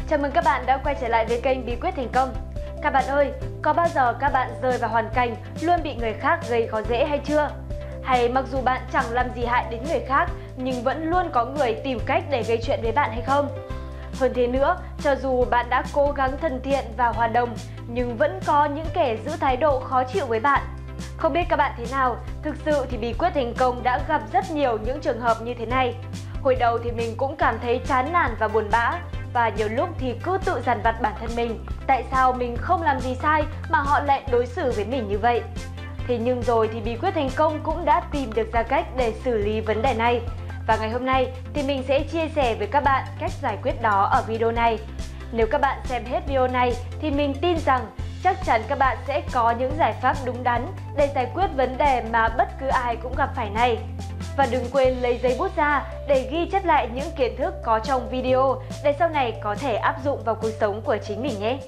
Chào mừng các bạn đã quay trở lại với kênh Bí quyết thành công. Các bạn ơi, có bao giờ các bạn rơi vào hoàn cảnh luôn bị người khác gây khó dễ hay chưa? Hay mặc dù bạn chẳng làm gì hại đến người khác nhưng vẫn luôn có người tìm cách để gây chuyện với bạn hay không? Hơn thế nữa, cho dù bạn đã cố gắng thân thiện và hòa đồng nhưng vẫn có những kẻ giữ thái độ khó chịu với bạn. Không biết các bạn thế nào, thực sự thì Bí quyết thành công đã gặp rất nhiều những trường hợp như thế này. Hồi đầu thì mình cũng cảm thấy chán nản và buồn bã, và nhiều lúc thì cứ tự dằn vặt bản thân mình, tại sao mình không làm gì sai mà họ lại đối xử với mình như vậy. Thế nhưng rồi thì Bí quyết thành công cũng đã tìm được ra cách để xử lý vấn đề này. Và ngày hôm nay thì mình sẽ chia sẻ với các bạn cách giải quyết đó ở video này. Nếu các bạn xem hết video này thì mình tin rằng chắc chắn các bạn sẽ có những giải pháp đúng đắn để giải quyết vấn đề mà bất cứ ai cũng gặp phải này. Và đừng quên lấy giấy bút ra để ghi chép lại những kiến thức có trong video để sau này có thể áp dụng vào cuộc sống của chính mình nhé.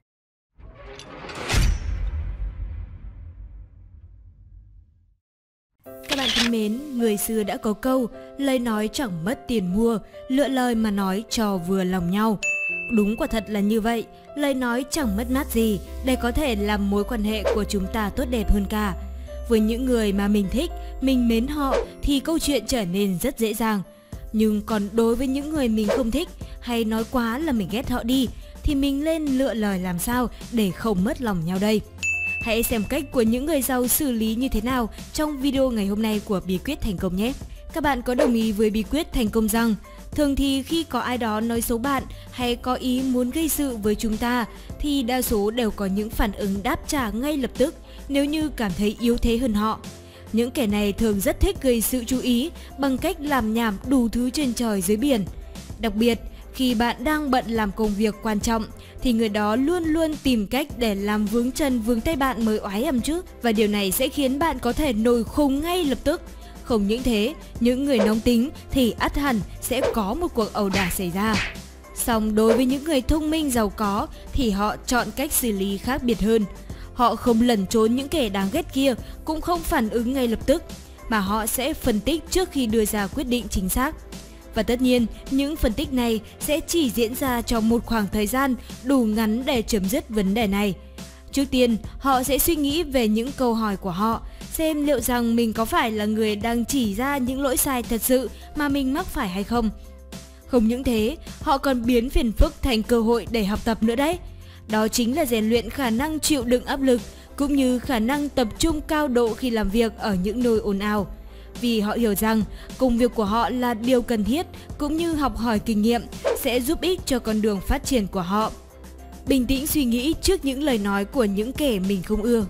Các bạn thân mến, người xưa đã có câu lời nói chẳng mất tiền mua, lựa lời mà nói cho vừa lòng nhau. Đúng quả thật là như vậy, lời nói chẳng mất mát gì để có thể làm mối quan hệ của chúng ta tốt đẹp hơn cả. Với những người mà mình thích, mình mến họ thì câu chuyện trở nên rất dễ dàng. Nhưng còn đối với những người mình không thích hay nói quá là mình ghét họ đi thì mình nên lựa lời làm sao để không mất lòng nhau đây. Hãy xem cách của những người giàu xử lý như thế nào trong video ngày hôm nay của Bí quyết thành công nhé. Các bạn có đồng ý với bí quyết thành công rằng thường thì khi có ai đó nói xấu bạn hay có ý muốn gây sự với chúng ta thì đa số đều có những phản ứng đáp trả ngay lập tức nếu như cảm thấy yếu thế hơn họ. Những kẻ này thường rất thích gây sự chú ý bằng cách làm nhảm đủ thứ trên trời dưới biển. Đặc biệt, khi bạn đang bận làm công việc quan trọng thì người đó luôn luôn tìm cách để làm vướng chân vướng tay bạn mới oái ầm chứ. Và điều này sẽ khiến bạn có thể nổi khùng ngay lập tức. Không những thế, những người nóng tính thì ắt hẳn sẽ có một cuộc ẩu đả xảy ra. Song đối với những người thông minh giàu có thì họ chọn cách xử lý khác biệt hơn. Họ không lẩn trốn những kẻ đáng ghét kia, cũng không phản ứng ngay lập tức, mà họ sẽ phân tích trước khi đưa ra quyết định chính xác. Và tất nhiên, những phân tích này sẽ chỉ diễn ra trong một khoảng thời gian đủ ngắn để chấm dứt vấn đề này. Trước tiên, họ sẽ suy nghĩ về những câu hỏi của họ, xem liệu rằng mình có phải là người đang chỉ ra những lỗi sai thật sự mà mình mắc phải hay không. Không những thế, họ còn biến phiền phức thành cơ hội để học tập nữa đấy. Đó chính là rèn luyện khả năng chịu đựng áp lực cũng như khả năng tập trung cao độ khi làm việc ở những nơi ồn ào. Vì họ hiểu rằng công việc của họ là điều cần thiết cũng như học hỏi kinh nghiệm sẽ giúp ích cho con đường phát triển của họ. Bình tĩnh suy nghĩ trước những lời nói của những kẻ mình không ưa.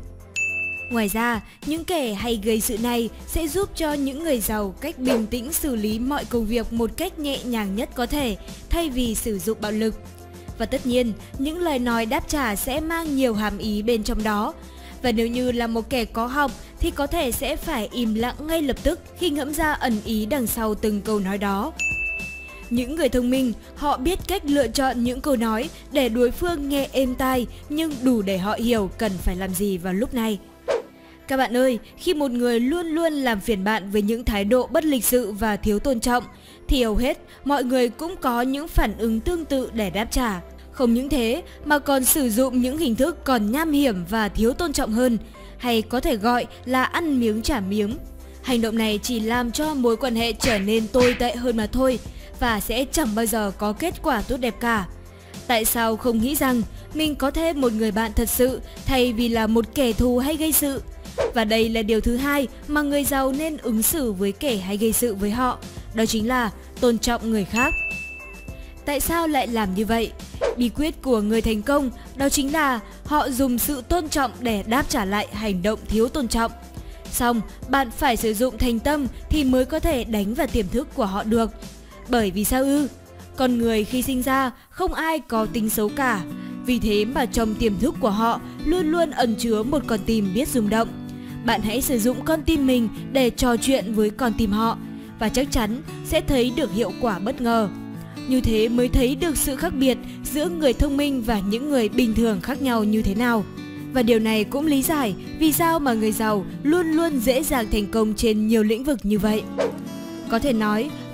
Ngoài ra, những kẻ hay gây sự này sẽ giúp cho những người giàu cách bình tĩnh xử lý mọi công việc một cách nhẹ nhàng nhất có thể thay vì sử dụng bạo lực. Và tất nhiên, những lời nói đáp trả sẽ mang nhiều hàm ý bên trong đó. Và nếu như là một kẻ có học thì có thể sẽ phải im lặng ngay lập tức khi ngẫm ra ẩn ý đằng sau từng câu nói đó. Những người thông minh, họ biết cách lựa chọn những câu nói để đối phương nghe êm tai nhưng đủ để họ hiểu cần phải làm gì vào lúc này. Các bạn ơi, khi một người luôn luôn làm phiền bạn với những thái độ bất lịch sự và thiếu tôn trọng thì hầu hết mọi người cũng có những phản ứng tương tự để đáp trả. Không những thế mà còn sử dụng những hình thức còn nham hiểm và thiếu tôn trọng hơn, hay có thể gọi là ăn miếng trả miếng. Hành động này chỉ làm cho mối quan hệ trở nên tồi tệ hơn mà thôi và sẽ chẳng bao giờ có kết quả tốt đẹp cả. Tại sao không nghĩ rằng mình có thêm một người bạn thật sự thay vì là một kẻ thù hay gây sự? Và đây là điều thứ hai mà người giàu nên ứng xử với kẻ hay gây sự với họ, đó chính là tôn trọng người khác. Tại sao lại làm như vậy? Bí quyết của người thành công đó chính là họ dùng sự tôn trọng để đáp trả lại hành động thiếu tôn trọng. Xong, bạn phải sử dụng thành tâm thì mới có thể đánh vào tiềm thức của họ được. Bởi vì sao ư? Con người khi sinh ra không ai có tính xấu cả. Vì thế mà trong tiềm thức của họ luôn luôn ẩn chứa một con tim biết rung động. Bạn hãy sử dụng con tim mình để trò chuyện với con tim họ và chắc chắn sẽ thấy được hiệu quả bất ngờ. Như thế mới thấy được sự khác biệt giữa người thông minh và những người bình thường khác nhau như thế nào. Và điều này cũng lý giải vì sao mà người giàu luôn luôn dễ dàng thành công trên nhiều lĩnh vực như vậy. Có thể nói,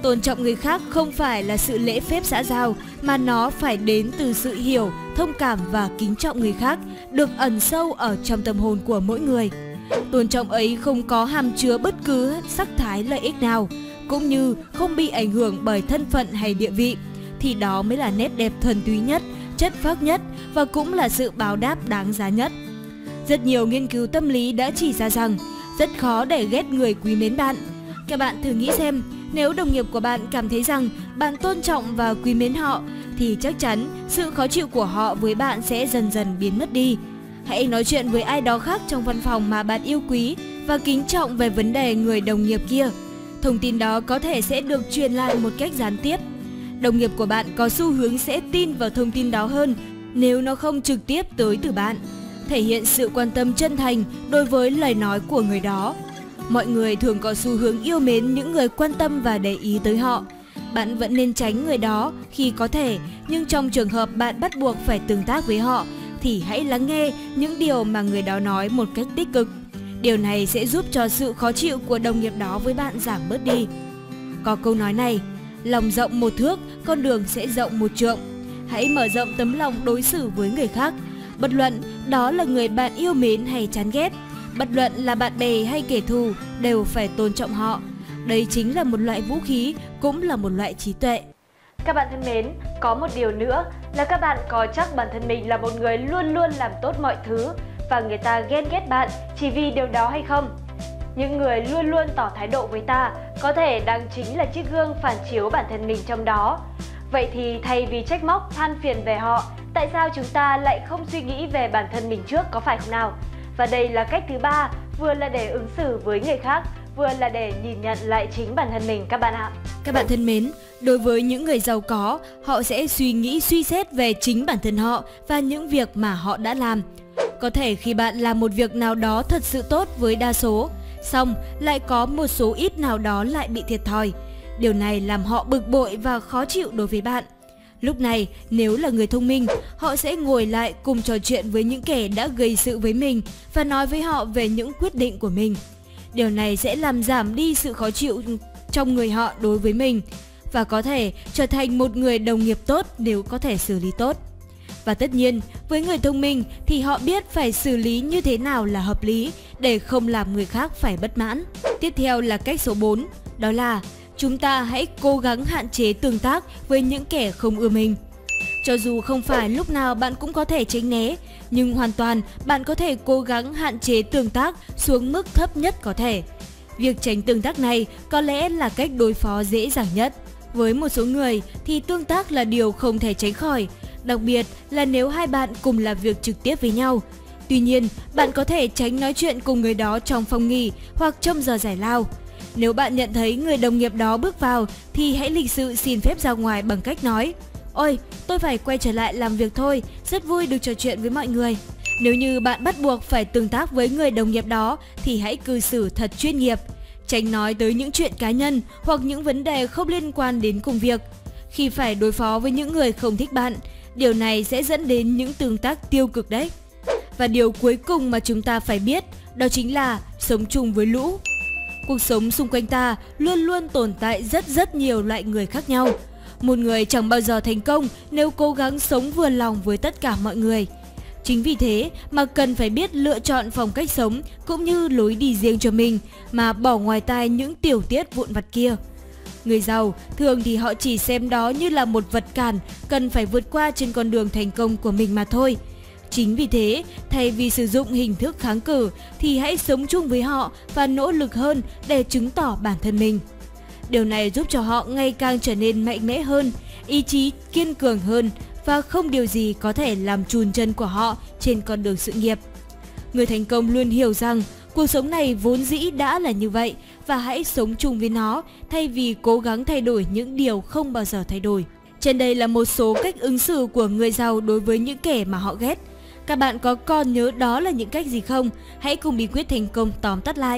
Tôn trọng người khác không phải là sự lễ phép xã giao, mà nó phải đến từ sự hiểu, thông cảm và kính trọng người khác, được ẩn sâu ở trong tâm hồn của mỗi người. Tôn trọng ấy không có hàm chứa bất cứ sắc thái lợi ích nào, cũng như không bị ảnh hưởng bởi thân phận hay địa vị, thì đó mới là nét đẹp thuần túy nhất, chất phác nhất và cũng là sự báo đáp đáng giá nhất. Rất nhiều nghiên cứu tâm lý đã chỉ ra rằng rất khó để ghét người quý mến bạn. Các bạn thử nghĩ xem, nếu đồng nghiệp của bạn cảm thấy rằng bạn tôn trọng và quý mến họ, thì chắc chắn sự khó chịu của họ với bạn sẽ dần dần biến mất đi. Hãy nói chuyện với ai đó khác trong văn phòng mà bạn yêu quý và kính trọng về vấn đề người đồng nghiệp kia. Thông tin đó có thể sẽ được truyền lại một cách gián tiếp. Đồng nghiệp của bạn có xu hướng sẽ tin vào thông tin đó hơn nếu nó không trực tiếp tới từ bạn. Thể hiện sự quan tâm chân thành đối với lời nói của người đó. Mọi người thường có xu hướng yêu mến những người quan tâm và để ý tới họ. Bạn vẫn nên tránh người đó khi có thể, nhưng trong trường hợp bạn bắt buộc phải tương tác với họ, thì hãy lắng nghe những điều mà người đó nói một cách tích cực. Điều này sẽ giúp cho sự khó chịu của đồng nghiệp đó với bạn giảm bớt đi. Có câu nói này, lòng rộng một thước, con đường sẽ rộng một trượng. Hãy mở rộng tấm lòng đối xử với người khác. Bất luận đó là người bạn yêu mến hay chán ghét, bất luận là bạn bè hay kẻ thù, đều phải tôn trọng họ. Đây chính là một loại vũ khí, cũng là một loại trí tuệ. Các bạn thân mến, có một điều nữa là các bạn có chắc bản thân mình là một người luôn luôn làm tốt mọi thứ và người ta ghen ghét bạn chỉ vì điều đó hay không? Những người luôn luôn tỏ thái độ với ta có thể đang chính là chiếc gương phản chiếu bản thân mình trong đó. Vậy thì thay vì trách móc, than phiền về họ, tại sao chúng ta lại không suy nghĩ về bản thân mình trước, có phải không nào? Và đây là cách thứ ba, vừa là để ứng xử với người khác, vừa là để nhìn nhận lại chính bản thân mình các bạn ạ. Các bạn thân mến, đối với những người giàu có, họ sẽ suy nghĩ suy xét về chính bản thân họ và những việc mà họ đã làm. Có thể khi bạn làm một việc nào đó thật sự tốt với đa số, xong lại có một số ít nào đó lại bị thiệt thòi. Điều này làm họ bực bội và khó chịu đối với bạn. Lúc này, nếu là người thông minh, họ sẽ ngồi lại cùng trò chuyện với những kẻ đã gây sự với mình và nói với họ về những quyết định của mình. Điều này sẽ làm giảm đi sự khó chịu trong người họ đối với mình và có thể trở thành một người đồng nghiệp tốt nếu có thể xử lý tốt. Và tất nhiên, với người thông minh thì họ biết phải xử lý như thế nào là hợp lý để không làm người khác phải bất mãn. Tiếp theo là cách số 4, đó là chúng ta hãy cố gắng hạn chế tương tác với những kẻ không ưa mình. Cho dù không phải lúc nào bạn cũng có thể tránh né, nhưng hoàn toàn bạn có thể cố gắng hạn chế tương tác xuống mức thấp nhất có thể. Việc tránh tương tác này có lẽ là cách đối phó dễ dàng nhất. Với một số người thì tương tác là điều không thể tránh khỏi, đặc biệt là nếu hai bạn cùng làm việc trực tiếp với nhau. Tuy nhiên, bạn có thể tránh nói chuyện cùng người đó trong phòng nghỉ hoặc trong giờ giải lao. Nếu bạn nhận thấy người đồng nghiệp đó bước vào thì hãy lịch sự xin phép ra ngoài bằng cách nói: "Ôi, tôi phải quay trở lại làm việc thôi, rất vui được trò chuyện với mọi người." Nếu như bạn bắt buộc phải tương tác với người đồng nghiệp đó thì hãy cư xử thật chuyên nghiệp. Tránh nói tới những chuyện cá nhân hoặc những vấn đề không liên quan đến công việc. Khi phải đối phó với những người không thích bạn, điều này sẽ dẫn đến những tương tác tiêu cực đấy. Và điều cuối cùng mà chúng ta phải biết đó chính là sống chung với lũ. Cuộc sống xung quanh ta luôn luôn tồn tại rất nhiều loại người khác nhau. Một người chẳng bao giờ thành công nếu cố gắng sống vừa lòng với tất cả mọi người. Chính vì thế mà cần phải biết lựa chọn phong cách sống cũng như lối đi riêng cho mình mà bỏ ngoài tai những tiểu tiết vụn vặt kia. Người giàu thường thì họ chỉ xem đó như là một vật cản cần phải vượt qua trên con đường thành công của mình mà thôi. Chính vì thế, thay vì sử dụng hình thức kháng cự thì hãy sống chung với họ và nỗ lực hơn để chứng tỏ bản thân mình. Điều này giúp cho họ ngày càng trở nên mạnh mẽ hơn, ý chí kiên cường hơn và không điều gì có thể làm chùn chân của họ trên con đường sự nghiệp. Người thành công luôn hiểu rằng cuộc sống này vốn dĩ đã là như vậy và hãy sống chung với nó thay vì cố gắng thay đổi những điều không bao giờ thay đổi. Trên đây là một số cách ứng xử của người giàu đối với những kẻ mà họ ghét. Các bạn có còn nhớ đó là những cách gì không? Hãy cùng bí quyết thành công tóm tắt lại.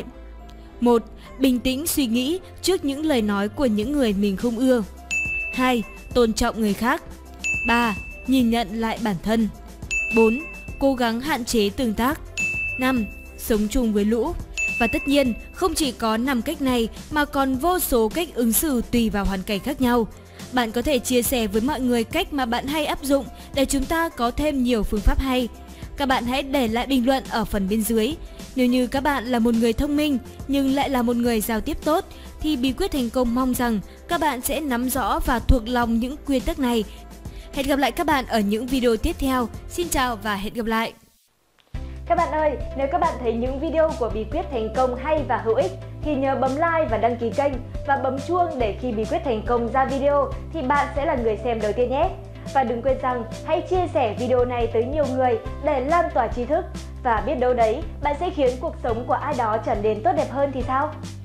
1. Bình tĩnh suy nghĩ trước những lời nói của những người mình không ưa. 2. Tôn trọng người khác. 3. Nhìn nhận lại bản thân. 4. Cố gắng hạn chế tương tác. 5. Sống chung với lũ. Và tất nhiên, không chỉ có 5 cách này mà còn vô số cách ứng xử tùy vào hoàn cảnh khác nhau. Bạn có thể chia sẻ với mọi người cách mà bạn hay áp dụng để chúng ta có thêm nhiều phương pháp hay. Các bạn hãy để lại bình luận ở phần bên dưới. Nếu như các bạn là một người thông minh nhưng lại là một người giao tiếp tốt thì bí quyết thành công mong rằng các bạn sẽ nắm rõ và thuộc lòng những quy tắc này. Hẹn gặp lại các bạn ở những video tiếp theo. Xin chào và hẹn gặp lại! Các bạn ơi, nếu các bạn thấy những video của bí quyết thành công hay và hữu ích thì nhớ bấm like và đăng ký kênh và bấm chuông để khi bí quyết thành công ra video thì bạn sẽ là người xem đầu tiên nhé. Và đừng quên rằng hãy chia sẻ video này tới nhiều người để lan tỏa tri thức và biết đâu đấy bạn sẽ khiến cuộc sống của ai đó trở nên tốt đẹp hơn thì sao?